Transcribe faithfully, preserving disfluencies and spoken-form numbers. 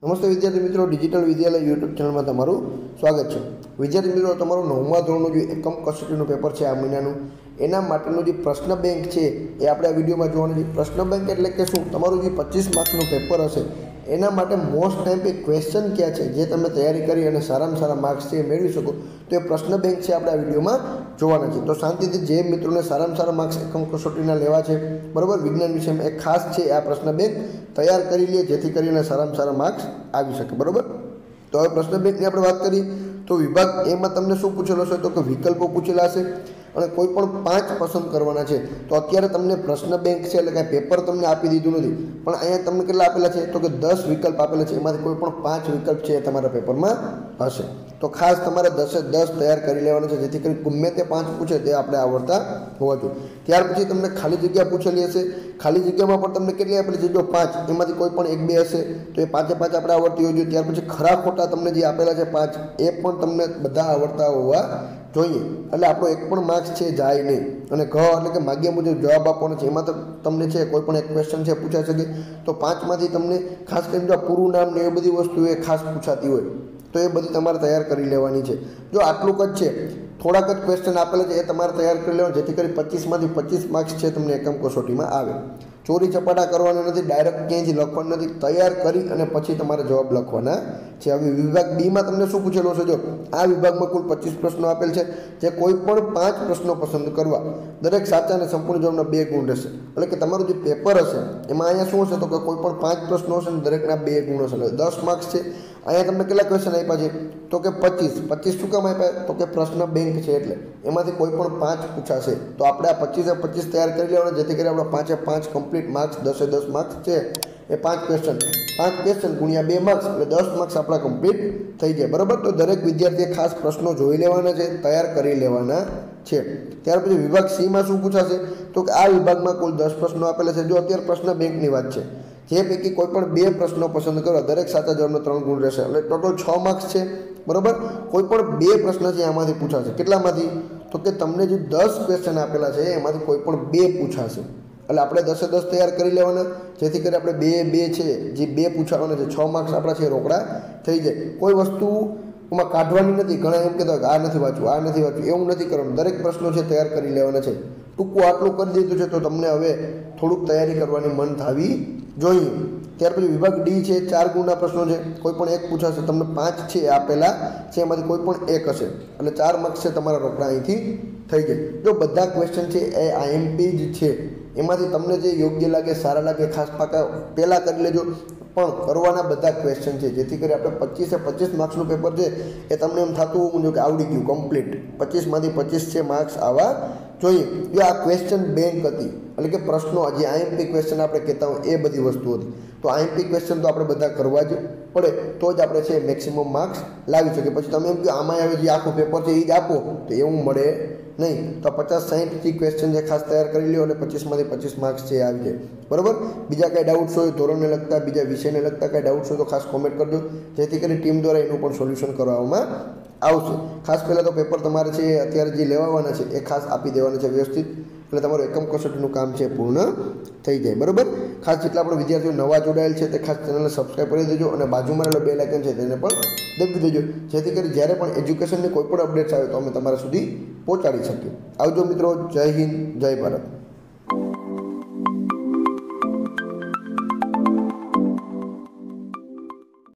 नमस्ते विद्यार्थी मित्रों, डिजिटल विद्यालय यूट्यूब चैनल में तमारू स्वागत है। विद्यार्थी मित्रों, तमारू नवमा धोरणનું જે એકમ કસોટીનું પેપર છે આ મહિનાનું, એના માટેનું જે પ્રશ્ન બેંક છે એ આપણે આ વિડીયોમાં જોવાનું છે। પ્રશ્ન બેંક એટલે કે શું? તમારું જે પચીસ માર્ક્સનું પેપર હશે એના માટે મોસ્ટ ટાઈમ पे ક્વેશ્ચન क्या છે જે તમે તૈયારી કરી અને સારામાં સારા માર્ક્સ છે મેળવી શકો, તો એ પ્રશ્ન બેંક છે આપણે આ વિડીયોમાં જોવાના છે। તો શાંતિથી જે મિત્રોને સારામાં સારા માર્ક્સ એકમ કસોટીના લેવા છે, બરાબર, વિજ્ઞાન વિષયમાં એક ખાસ છે આ પ્રશ્ન બેંક તૈયાર કરી લે જેથી કરીને સારામાં સારા માર્ક્સ આવી શકે, બરાબર। તો હવે પ્રશ્ન બેંકની આપણે વાત કરીએ તો વિભાગ એમાં તમને શું પૂછેલો છે તો કે વિકલ્પો પૂછેલા છે અને કોઈ પણ પાંચ પસંદ કરવાના છે। તો અત્યારે તમને પ્રશ્ન બેંક છે એટલે કે પેપર તમને આપી દીધું નથી, પણ અહીંયા તમને કેટલા આપેલા છે તો કે દસ વિકલ્પ આપેલા છે, એમાંથી કોઈ પણ પાંચ વિકલ્પ છે એ તમારા પેપરમાં હશે। તો ખાસ તમારે દસે દસ તૈયાર કરી લેવાના છે જેથી કરી ગમે તે પાંચ પૂછે તે આપણે આવડતા હોવા જોઈએ। ત્યાર પછી તમને ખાલી જગ્યા પૂછેલી હશે, ખાલી જગ્યામાં પણ તમને કેટલી આપેલી છે? જો પાંચ, એમાંથી કોઈ પણ એક બે હશે તો એ પાંચે પાંચ આપણે આવડતી હોવી જોઈએ। ત્યાર પછી ખરા ખોટા તમને જે આપેલા છે પાંચ, એ પણ તમને બધા આવડતા હોવા જોઈએ, એટલે આપણો એક પણ માર્ક્સ છે જાય નહીં। અને ઘ એટલે કે માગ્યા મુજબ જવાબ આપવાનો છે, એમાં તો તમને છે કોઈ પણ એક ક્વેશ્ચન છે પૂછાઈ શકે। તો પાંચમાંથી તમને ખાસ કરીને જો પૂરું નામ ને એ બધી વસ્તુ એ ખાસ પૂછાતી હોય તો એ બધી તમારે તૈયાર કરી લેવાની છે। જો આટલું જ છે, થોડાક જ ક્વેશ્ચન આપેલા છે એ તમારે તૈયાર કરી લેવાનું જેથી કરી પચીસમાંથી પચીસ માર્ક્સ છે તમને એકમ કસોટીમાં આવે। ચોરી ચપાટા કરવાના નથી, ડાયરેક્ટ ક્યાંય જ લખવાનું નથી, તૈયાર કરી અને પછી તમારે જવાબ લખવાના છે। હવે વિભાગ બીમાં તમને શું પૂછેલો છે? જો આ વિભાગમાં કુલ પચીસ પ્રશ્નો આપેલ છે, જે કોઈ પણ પાંચ પ્રશ્નો પસંદ કરવા, દરેક સાચા અને સંપૂર્ણ જવાબના બે ગુણ રહેશે। એટલે કે તમારું જે પેપર હશે એમાં અહીંયા શું હશે તો કે કોઈ પણ પાંચ પ્રશ્નો હશે ને દરેકના બે ગુણ હશે, એટલે દસ માર્ક્સ છે। અહીંયા તમને કેટલા ક્વેશ્ચન આપ્યા છે તો કે પચીસ પચીસ શું કામ આપ્યા તો કે પ્રશ્ન બેંક છે એટલે એમાંથી કોઈ પણ પાંચ પૂછાશે। તો આપણે આ પચીસે પચીસ તૈયાર કરી લેવાના જેથી કરી આપણે પાંચે પાંચ કમ્પ્લીટ માર્ક્સ, દસે દસ માર્ક્સ છે એ પાંચ ક્વેશ્ચન પાંચ ક્વેશ્ચન ગુણ્યા બે માર્ક્સ એટલે દસ માર્ક્સ આપણા કમ્પ્લીટ થઈ જાય, બરાબર। તો દરેક વિદ્યાર્થીએ ખાસ પ્રશ્નો જોઈ લેવાના છે, તૈયાર કરી લેવાના છે। ત્યાર પછી વિભાગ સીમાં શું પૂછાશે તો કે આ વિભાગમાં કુલ દસ પ્રશ્નો આપેલા છે। જો અત્યારે પ્રશ્ન બેંકની વાત છે, જે પૈકી કોઈ પણ બે પ્રશ્નો પસંદ કરવા, દરેક સાચા જવાબનો ત્રણ ગુણ રહેશે, એટલે ટોટલ છ માર્ક્સ છે, બરાબર। કોઈ પણ બે પ્રશ્ન છે આમાંથી પૂછાશે, કેટલામાંથી તો કે તમને જે દસ ક્વેશ્ચન આપેલા છે એમાંથી કોઈ પણ બે પૂછાશે, એટલે આપણે દસે દસ તૈયાર કરી લેવાના જેથી કરી આપણે બે બે છે જે બે પૂછાવાના છે, છ માર્ક્સ આપણા છે રોકડા થઈ જાય। કોઈ વસ્તુ એમાં કાઢવાની નથી, ઘણા એમ કહેતા હોય કે આ નથી વાંચવું, આ નથી વાંચવું, એવું નથી કરવાનું, દરેક પ્રશ્નો છે તૈયાર કરી લેવાના છે। ટૂંકું આટલું કરી દીધું છે તો તમને હવે થોડુંક તૈયારી કરવાની મન થવી જોઈએ। ત્યાર પછી વિભાગ ડી છે, ચાર ગુણના પ્રશ્નો છે, કોઈ પણ એક પૂછાશે, તમને પાંચ છે આપેલા છે એમાંથી કોઈ પણ એક હશે, એટલે ચાર માર્ક્સ છે તમારા રોકડા અહીંથી થઈ જાય। જો બધા ક્વેશ્ચન છે એ આઈએમપી જ છે, એમાંથી તમને જે યોગ્ય લાગે, સારા લાગે, ખાસ પાકા પહેલાં કરી લેજો, પણ કરવાના બધા ક્વેશ્ચન છે જેથી કરી આપણે પચીસે પચીસ માર્ક્સનું પેપર છે એ તમને એમ થતું હોવું જોઈએ કે આવડી ગયું કમ્પ્લીટ, પચીસમાંથી પચીસ છે માર્ક્સ આવવા જોઈએ। જો આ ક્વેશ્ચન બેંક હતી એટલે કે પ્રશ્નો જે આઈએમપી ક્વેશ્ચન આપણે કહેતા હોય એ બધી વસ્તુ હતી, તો આઈએમપી ક્વેશ્ચન તો આપણે બધા કરવા જ પડે તો જ આપણે છે મેક્સિમમ માર્ક્સ લાવી શકીએ। પછી તમે એમ કહો આમાં હવે જે આખું પેપર છે એ જ આપો તો એવું મળે નહીં, તો પચાસ સાહીઠથી ક્વેશ્ચન જે ખાસ તૈયાર કરી લ્યો અને પચીસમાંથી પચીસ માર્ક્સ છે આવી જાય, બરાબર। બીજા કાંઈ ડાઉટ્સ હોય, ધોરણને લગતા, બીજા વિષયને લગતા કાંઈ ડાઉટ્સ હોય તો ખાસ કોમેન્ટ કરજો જેથી કરી ટીમ દ્વારા એનું પણ સોલ્યુશન કરવામાં આવશે। ખાસ પહેલાં તો પેપર તમારે છે અત્યારે જે લેવાના છે એ ખાસ આપી દેવાના છે વ્યવસ્થિત, એટલે તમારું એકમ કસોટીનું કામ છે પૂર્ણ થઈ જાય, બરાબર। ખાસ જેટલા આપણે વિદ્યાર્થીઓ નવા જોડાયેલ છે તે ખાસ ચેનલને સબસ્ક્રાઈબ કરી દેજો અને બાજુમાં રહેલો બેલ આઇકન છે તેને પણ દબાવી દેજો જેથી કરી જ્યારે પણ એજ્યુકેશનની કોઈ પણ અપડેટ્સ આવે તો અમે તમારા સુધી પહોંચાડી શકીએ। આવજો મિત્રો, જય હિન્દ, જય ભારત।